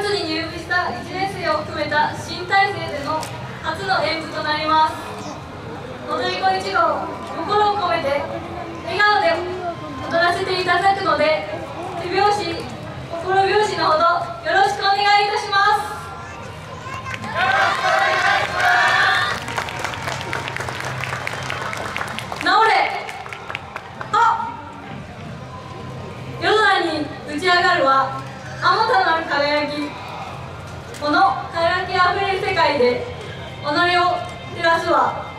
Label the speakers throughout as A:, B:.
A: に入部した1年生を含めた新体制での初の演舞となります。踊り子一同、心を込めて笑顔で踊らせていただくので、手拍子、心拍子のほどよろしくお願いいたします。よろしくお願いします。直れ、夜空に打ち上がるはあまたなる輝き。この輝きあふれる世界で己を照らすは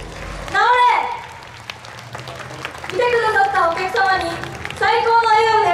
A: 来てくださったお客様に最高の笑顔で